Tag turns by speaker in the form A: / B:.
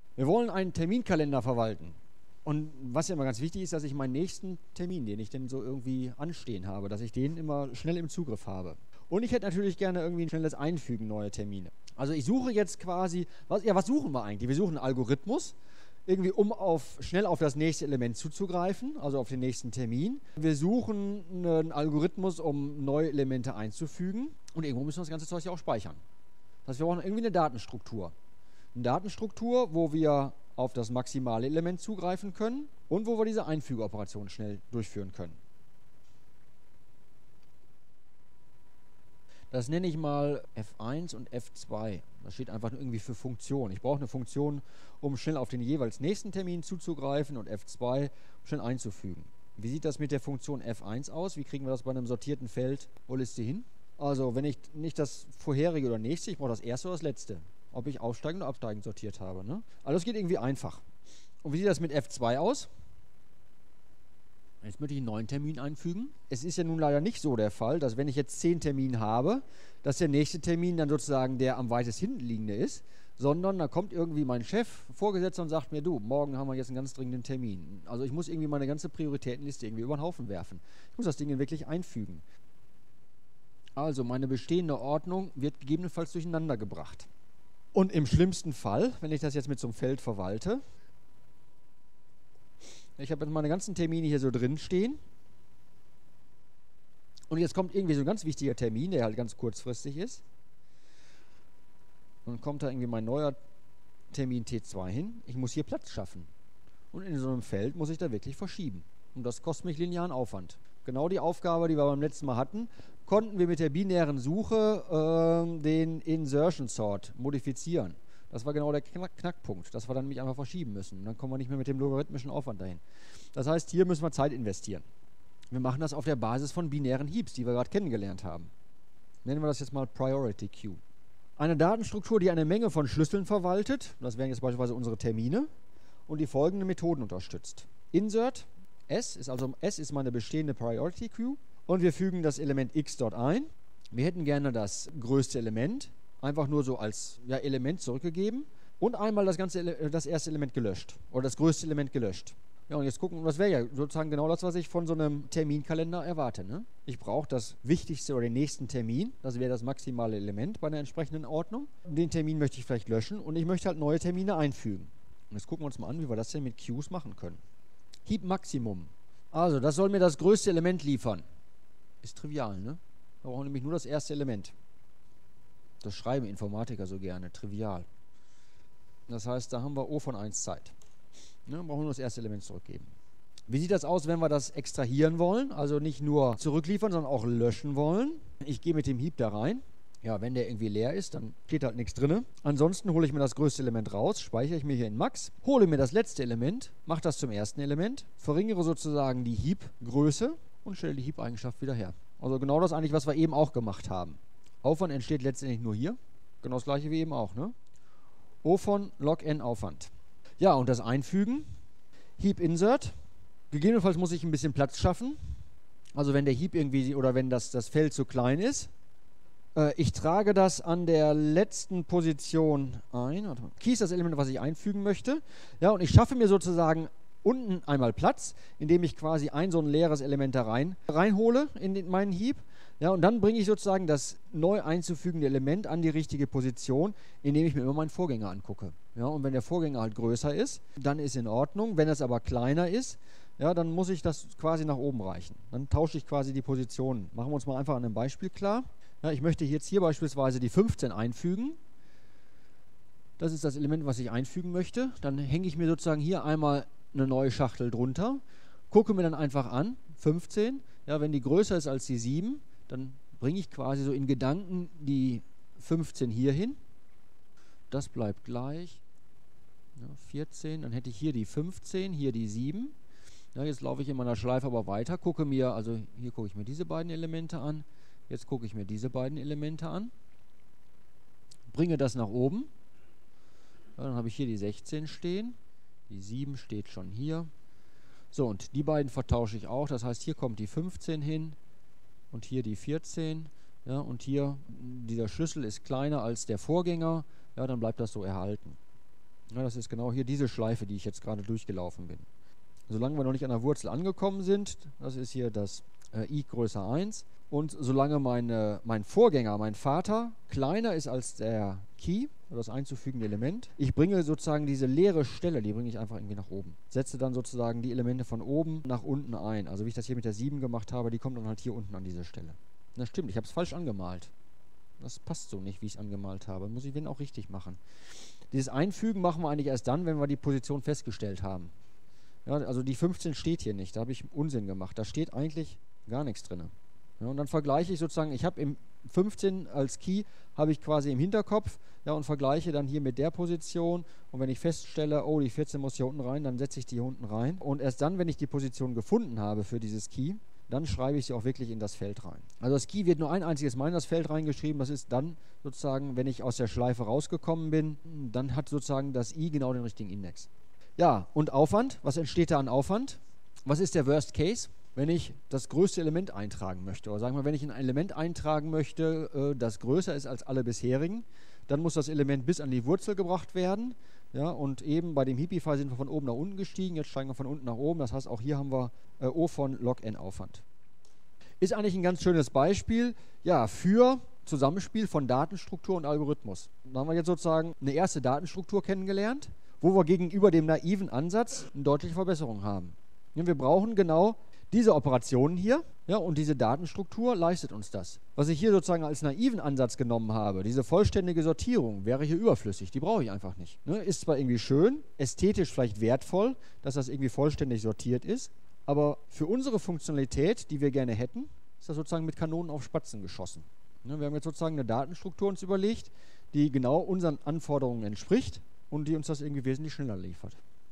A: Wir wollen einen Terminkalender verwalten. Und was ja immer ganz wichtig ist, dass ich meinen nächsten Termin, den ich denn so irgendwie anstehen habe, dass ich den immer schnell im Zugriff habe. Und ich hätte natürlich gerne irgendwie ein schnelles Einfügen neuer Termine. Also ich suche jetzt quasi, was suchen wir eigentlich? Wir suchen einen Algorithmus, irgendwie um schnell auf das nächste Element zuzugreifen, also auf den nächsten Termin. Wir suchen einen Algorithmus, um neue Elemente einzufügen. Und irgendwo müssen wir das ganze Zeug ja auch speichern. Das heißt, wir brauchen irgendwie eine Datenstruktur. Eine Datenstruktur, wo wir auf das maximale Element zugreifen können und wo wir diese Einfügeoperation schnell durchführen können. Das nenne ich mal F1 und F2. Das steht einfach nur irgendwie für Funktion. Ich brauche eine Funktion, um schnell auf den jeweils nächsten Termin zuzugreifen, und F2, um schnell einzufügen. Wie sieht das mit der Funktion F1 aus? Wie kriegen wir das bei einem sortierten Feld O-Liste hin? Also wenn ich nicht das vorherige oder nächste, ich brauche das erste oder das letzte. Ob ich aufsteigend oder absteigend sortiert habe. Ne? Also das geht irgendwie einfach. Und wie sieht das mit F2 aus? Jetzt möchte ich einen neuen Termin einfügen. Es ist ja nun leider nicht so der Fall, dass wenn ich jetzt 10 Termine habe, dass der nächste Termin dann sozusagen der am weitest hinten liegende ist, sondern da kommt irgendwie mein Chef, Vorgesetzter, und sagt mir, du, morgen haben wir jetzt einen ganz dringenden Termin. Also ich muss irgendwie meine ganze Prioritätenliste irgendwie über den Haufen werfen. Ich muss das Ding wirklich einfügen. Also meine bestehende Ordnung wird gegebenenfalls durcheinander gebracht. Und im schlimmsten Fall, wenn ich das jetzt mit so einem Feld verwalte, ich habe jetzt meine ganzen Termine hier so drin stehen. Und jetzt kommt irgendwie so ein ganz wichtiger Termin, der halt ganz kurzfristig ist. Und dann kommt da irgendwie mein neuer Termin T2 hin. Ich muss hier Platz schaffen. Und in so einem Feld muss ich da wirklich verschieben. Und das kostet mich linearen Aufwand. Genau die Aufgabe, die wir beim letzten Mal hatten, konnten wir mit der binären Suche den Insertion Sort modifizieren. Das war genau der Knackpunkt, dass wir dann nämlich einfach verschieben müssen. Und dann kommen wir nicht mehr mit dem logarithmischen Aufwand dahin. Das heißt, hier müssen wir Zeit investieren. Wir machen das auf der Basis von binären Heaps, die wir gerade kennengelernt haben. Nennen wir das jetzt mal Priority Queue. Eine Datenstruktur, die eine Menge von Schlüsseln verwaltet, das wären jetzt beispielsweise unsere Termine, und die folgenden Methoden unterstützt. Insert, S ist meine bestehende Priority Queue, und wir fügen das Element x dort ein. Wir hätten gerne das größte Element, einfach nur so als Element zurückgegeben, und einmal das erste Element gelöscht oder das größte Element gelöscht. Ja, und jetzt gucken, das wäre ja sozusagen genau das, was ich von so einem Terminkalender erwarte. Ne? Ich brauche das wichtigste oder den nächsten Termin, das wäre das maximale Element bei einer entsprechenden Ordnung. Den Termin möchte ich vielleicht löschen und ich möchte halt neue Termine einfügen. Und jetzt gucken wir uns mal an, wie wir das denn mit Queues machen können. Heap Maximum. Also, das soll mir das größte Element liefern. Ist trivial, ne? Wir brauchen nämlich nur das erste Element. Das schreiben Informatiker so gerne, trivial. Das heißt, da haben wir O von 1 Zeit. Ne, brauchen wir nur das erste Element zurückgeben. Wie sieht das aus, wenn wir das extrahieren wollen? Also nicht nur zurückliefern, sondern auch löschen wollen. Ich gehe mit dem Heap da rein. Ja, wenn der irgendwie leer ist, dann steht halt nichts drin. Ansonsten hole ich mir das größte Element raus, speichere ich mir hier in Max, hole mir das letzte Element, mache das zum ersten Element, verringere sozusagen die Heap-Größe und stelle die Heap-Eigenschaft wieder her. Also genau das eigentlich, was wir eben auch gemacht haben. Aufwand entsteht letztendlich nur hier. Genau das gleiche wie eben auch, ne? O von log n Aufwand. Ja, und das Einfügen. Heap Insert. Gegebenenfalls muss ich ein bisschen Platz schaffen. Also wenn der Heap irgendwie oder wenn das Feld zu klein ist. Ich trage das an der letzten Position ein. Key ist das Element, was ich einfügen möchte. Ja, und ich schaffe mir sozusagen unten einmal Platz, indem ich quasi so ein leeres Element da reinhole in meinen Heap. Ja, und dann bringe ich sozusagen das neu einzufügende Element an die richtige Position, indem ich mir immer meinen Vorgänger angucke. Ja, und wenn der Vorgänger halt größer ist, dann ist in Ordnung. Wenn es aber kleiner ist, ja, dann muss ich das quasi nach oben reichen. Dann tausche ich quasi die Positionen. Machen wir uns mal einfach an einem Beispiel klar. Ja, ich möchte jetzt hier beispielsweise die 15 einfügen. Das ist das Element, was ich einfügen möchte. Dann hänge ich mir sozusagen hier einmal eine neue Schachtel drunter, gucke mir dann einfach an, 15, ja, wenn die größer ist als die 7, dann bringe ich quasi so in Gedanken die 15 hier hin. Das bleibt gleich. Ja, 14, dann hätte ich hier die 15, hier die 7. Ja, jetzt laufe ich in meiner Schleife aber weiter, also hier gucke ich mir diese beiden Elemente an, jetzt gucke ich mir diese beiden Elemente an, bringe das nach oben, ja, dann habe ich hier die 16 stehen, die 7 steht schon hier. So, und die beiden vertausche ich auch, das heißt, hier kommt die 15 hin und hier die 14, ja, und hier dieser Schlüssel ist kleiner als der Vorgänger, ja, dann bleibt das so erhalten. Ja, das ist genau hier diese Schleife, die ich jetzt gerade durchgelaufen bin. Solange wir noch nicht an der Wurzel angekommen sind, das ist hier das i größer 1. Und solange mein Vorgänger, mein Vater, kleiner ist als der Key, das einzufügende Element, ich bringe sozusagen diese leere Stelle, die bringe ich einfach irgendwie nach oben. Setze dann sozusagen die Elemente von oben nach unten ein. Also wie ich das hier mit der 7 gemacht habe, die kommt dann halt hier unten an diese Stelle. Das stimmt, ich habe es falsch angemalt. Das passt so nicht, wie ich es angemalt habe. Muss ich den auch richtig machen. Dieses Einfügen machen wir eigentlich erst dann, wenn wir die Position festgestellt haben. Ja, also die 15 steht hier nicht, da habe ich Unsinn gemacht. Da steht eigentlich gar nichts drin. Ja, und dann vergleiche ich sozusagen, ich habe im 15 als Key, habe ich quasi im Hinterkopf, ja, und vergleiche dann hier mit der Position. Und wenn ich feststelle, oh, die 14 muss hier unten rein, dann setze ich die hier unten rein. Und erst dann, wenn ich die Position gefunden habe für dieses Key, dann schreibe ich sie auch wirklich in das Feld rein. Also das Key wird nur ein einziges Mal in das Feld reingeschrieben. Das ist dann sozusagen, wenn ich aus der Schleife rausgekommen bin, dann hat sozusagen das i genau den richtigen Index. Ja, und Aufwand. Was entsteht da an Aufwand? Was ist der Worst Case? Wenn ich das größte Element eintragen möchte, oder sagen wir, wenn ich ein Element eintragen möchte, das größer ist als alle bisherigen, dann muss das Element bis an die Wurzel gebracht werden. Ja, und eben bei dem Heapify sind wir von oben nach unten gestiegen, jetzt steigen wir von unten nach oben. Das heißt, auch hier haben wir O von log n Aufwand. Ist eigentlich ein ganz schönes Beispiel, ja, für Zusammenspiel von Datenstruktur und Algorithmus. Da haben wir jetzt sozusagen eine erste Datenstruktur kennengelernt, wo wir gegenüber dem naiven Ansatz eine deutliche Verbesserung haben. Ja, wir brauchen genau diese Operationen hier, ja, und diese Datenstruktur leistet uns das. Was ich hier sozusagen als naiven Ansatz genommen habe, diese vollständige Sortierung, wäre hier überflüssig. Die brauche ich einfach nicht. Ne? Ist zwar irgendwie schön, ästhetisch vielleicht wertvoll, dass das irgendwie vollständig sortiert ist, aber für unsere Funktionalität, die wir gerne hätten, ist das sozusagen mit Kanonen auf Spatzen geschossen. Ne? Wir haben jetzt sozusagen eine Datenstruktur uns überlegt, die genau unseren Anforderungen entspricht und die uns das irgendwie wesentlich schneller liefert.